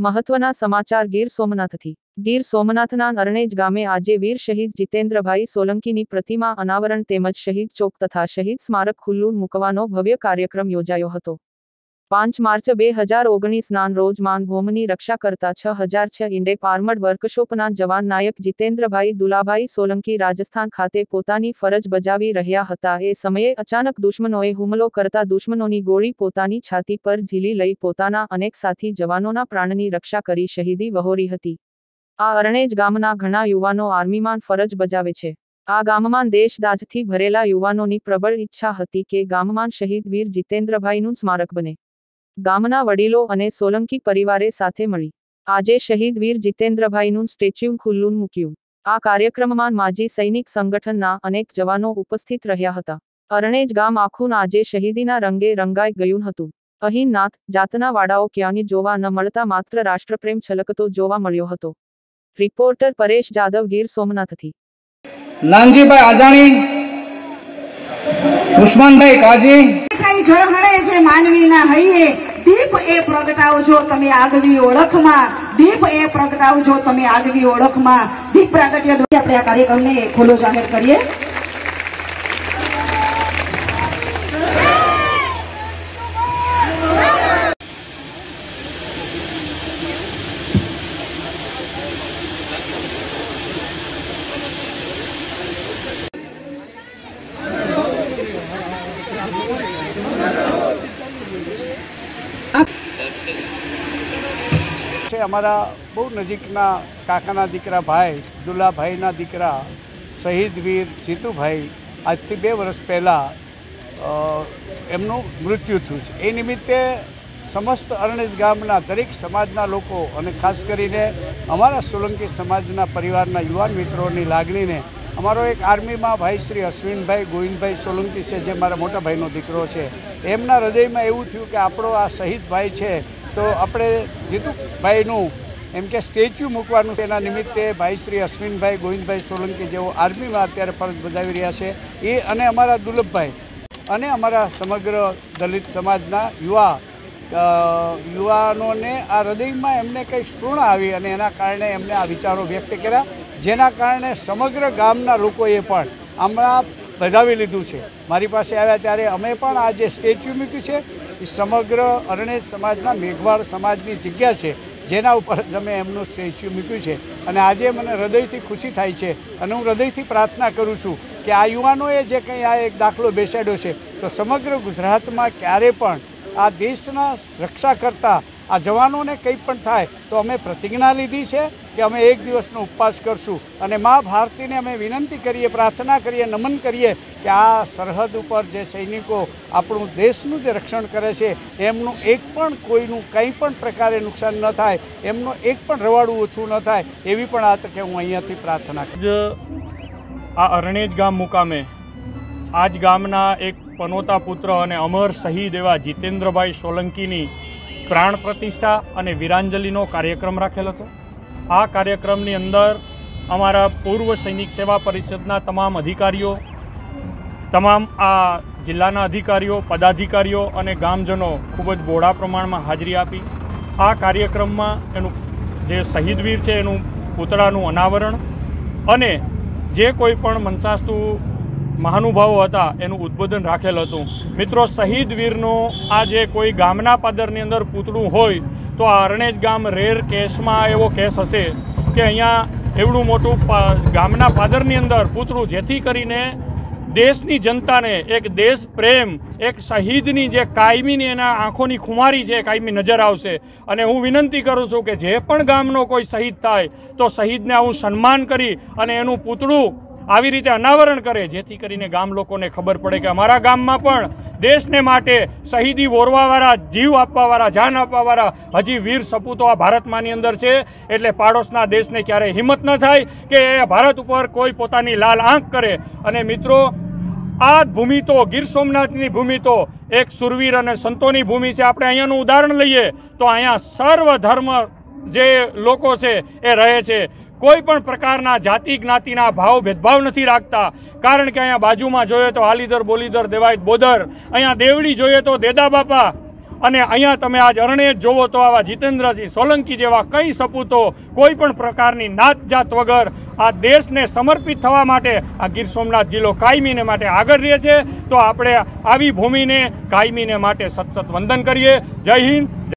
મહત્વના સમાચાર ગીર સોમનાથથી। ગીર સોમનાથના અરણેજ ગામે આજે વીર શહીદ જીતેન્દ્રભાઈ સોલંકીની પ્રતિમા અનાવરણ તેમજ શહીદ ચોક તથા શહીદ સ્મારક ખુલ્લું મૂકવાનો ભવ્ય કાર્યક્રમ યોજાયો હતો। 5 માર્ચ 2019ના રોજ માનભૂમિની રક્ષા કરતા 6006 ઇન્ડેપ આર્મર્ડ વર્કશોપના જવાન નાયક જીતેન્દ્રભાઈ દુલાભાઈ સોલંકી રાજસ્થાન ખાતે પોતાની ફરજ બજાવી રહ્યા હતા। એ સમયે અચાનક દુશ્મનોએ હુમલો કરતા દુશ્મનોની ગોળી પોતાની છાતી પર ઝીલી લઈ પોતાના અનેક સાથી જવાનોના પ્રાણની રક્ષા કરી શહીદી વહોરી હતી। આ અરણેજ ગામના ઘણા યુવાનો આર્મીમાં ફરજ બજાવે છે। આ ગામમાં દેશદાઝથી ભરેલા યુવાનોની પ્રબળ ઈચ્છા હતી કે ગામમાં શહીદ વીર જીતેન્દ્રભાઈનું સ્મારક બને। ગામના વડીલો અને સોલંકી પરિવારે સાથે મળી આજે શહીદ વીર જીતેન્દ્રભાઈનું સ્ટેચ્યુ ખુલ્લું મૂક્યું। આ કાર્યક્રમમાં માજી સૈનિક સંગઠનના અનેક જવાનો ઉપસ્થિત રહ્યા હતા। અરણેજ ગામ આખું આજે શહીદીના રંગે રંગાઈ ગયું હતું। અહીં નાત જાતના વાડાઓ ક્યાંય જોવા ન મળતા માત્ર રાષ્ટ્રપ્રેમ છલકતો જોવા મળ્યો હતો। રિપોર્ટર પરેશ જાદવ, ગીર સોમનાથથી। નાનજીભાઈ આજાણી, ઉસ્માનભાઈ કાજી ઝળહળે છે માનવીના હૈયે, દીપ એ પ્રગટાવજો તમે આગવી ઓળખમાં, દીપ એ પ્રગટાવજો તમે આગવી ઓળખમાં। દીપ પ્રાગટ્ય દ્વારા આપણે આ કાર્યક્રમને ખુલ્લો જાહેર કરીએ। અમારા બહુ નજીકના કાકાના દીકરા ભાઈ દુલાભાઈના દીકરા શહીદ વીર જીતુભાઈ આજથી 2 વર્ષ પહેલાં એમનું મૃત્યુ થયું છે। એ નિમિત્તે સમસ્ત અરણેજ ગામના દરેક સમાજના લોકો અને ખાસ કરીને અમારા સોલંકી સમાજના પરિવારના યુવાન મિત્રોની લાગણીને અમારો એક આર્મીમાં ભાઈ શ્રી અશ્વિનભાઈ ગોવિંદભાઈ સોલંકી છે, જે મારા મોટા ભાઈનો દીકરો છે, એમના હૃદયમાં એવું થયું કે આપણો આ શહીદ ભાઈ છે તો આપણે જીતુભાઈનું એમ કે સ્ટેચ્યુ મૂકવાનું છે। એના નિમિત્તે ભાઈ શ્રી અશ્વિનભાઈ ગોવિંદભાઈ સોલંકી જેઓ આર્મીમાં અત્યારે ફરજ બજાવી રહ્યા છે એ અને અમારા દુલભભાઈ અને અમારા સમગ્ર દલિત સમાજના યુવાનોને આ હૃદયમાં એમને કંઈક સ્ફૂર્ણા આવી અને એના કારણે એમને આ વિચારો વ્યક્ત કર્યા, જેના કારણે સમગ્ર ગામના લોકોએ પણ હમણાં વધાવી લીધું છે। મારી પાસે આવ્યા ત્યારે અમે પણ આ જે સ્ટેચ્યુ મૂક્યું છે એ સમગ્ર અરણેજ સમાજના મેઘવાળ સમાજની જગ્યા છે, જેના ઉપર જ અમે એમનું સ્ટેચ્યુ મૂક્યું છે। અને આજે મને હૃદયથી ખુશી થાય છે અને હું હૃદયથી પ્રાર્થના કરું છું કે આ યુવાનોએ જે કંઈ આ એક દાખલો બેસાડ્યો છે તો સમગ્ર ગુજરાતમાં ક્યારે પણ આ દેશના રક્ષા કરતા આ જવાનોને કંઈ પણ થાય તો અમે પ્રતિજ્ઞા લીધી છે કે અમે 1 દિવસનો ઉપવાસ કરશું અને મા ભારતીને અમે વિનંતી કરીએ, પ્રાર્થના કરીએ, નમન કરીએ કે આ સરહદ ઉપર જે સૈનિકો આપણું દેશનું જે રક્ષણ કરે છે એમનું એક પણ કોઈનું કંઈ પણ પ્રકારે નુકસાન ન થાય, એમનું એક પણ રવાડું ઓછું ન થાય એવી પણ આ તકે હું અહીંયાથી પ્રાર્થના કરું। આ અરણેજ ગામ મુકામે આજ ગામના એક પનોતા પુત્ર અને અમર શહીદ એવા જીતેન્દ્રભાઈ સોલંકીની પ્રાણ પ્રતિષ્ઠા અને વીરાંજલિનો કાર્યક્રમ રાખેલ હતો। આ કાર્યક્રમની અંદર અમારા પૂર્વ સૈનિક સેવા પરિષદના તમામ અધિકારીઓ, તમામ આ જિલ્લાના અધિકારીઓ, પદાધિકારીઓ અને ગામજનો ખૂબ જ બહોળા પ્રમાણમાં હાજરી આપી આ કાર્યક્રમમાં એનું જે શહીદવીર છે એનું પૂતળાનું અનાવરણ અને જે કોઈ પણ મનસાસ્તુ મહાનુભાવો હતા એનું ઉદ્બોધન રાખેલ હતું। મિત્રો, શહીદ વીરનું આ જે કોઈ ગામના પાદરની અંદર પૂતળું હોય તો આ અરણેજ ગામ રેર કેસમાં એવો કેસ હશે કે અહીંયા એવડું મોટું ગામના પાદરની અંદર પૂતળું, જેથી કરીને દેશની જનતાને એક દેશ પ્રેમ, એક શહીદની જે કાયમીની એના આંખોની ખુમારી છે કાયમી નજર આવશે। અને હું વિનંતી કરું છું કે જે પણ ગામનો કોઈ શહીદ થાય તો શહીદને આવું સન્માન કરી અને એનું પૂતળું આવી રીતે અનાવરણ કરે, જેથી કરીને ગામ લોકોને ખબર પડે કે અમારા ગામમાં પણ દેશને માટે શહીદી વોરવાવાળા, જીવ આપવાવાળા, જાન આપવાવાળા હજી વીર સપૂતો આ ભારતમાંની અંદર છે। એટલે પાડોશના દેશને ક્યારેય હિંમત ન થાય કે ભારત ઉપર કોઈ પોતાની લાલ આંખ કરે। અને મિત્રો, આ ભૂમિ તો ગીર સોમનાથની ભૂમિ તો એક સુરવીર અને સંતોની ભૂમિ છે। આપણે અહીંયાનું ઉદાહરણ લઈએ તો અહીંયા સર્વ ધર્મ જે લોકો છે એ રહે છે। કોઈ પણ પ્રકારના જાતિ જ્ઞાતિના ભાવ ભેદભાવ નથી રાખતા, કારણ કે અહીંયા બાજુમાં જોઈએ તો હાલીદર બોલીદર દેવાયત બોદર, અહીંયા દેવડી જોઈએ તો દેદા બાપા, અને અહીંયા તમે આજ અરણેજ જોવો તો આવા જીતેન્દ્રસિંહ સોલંકી જેવા કઈ સપૂતો કોઈ પણ પ્રકારની નાત જાત વગર આ દેશને સમર્પિત થવા માટે આ ગીર સોમનાથ જિલ્લો કાયમીને માટે આગળ રહે છે. તો આપણે આવી ભૂમિને કાયમીને માટે સતત વંદન કરીએ. જય હિન્દ.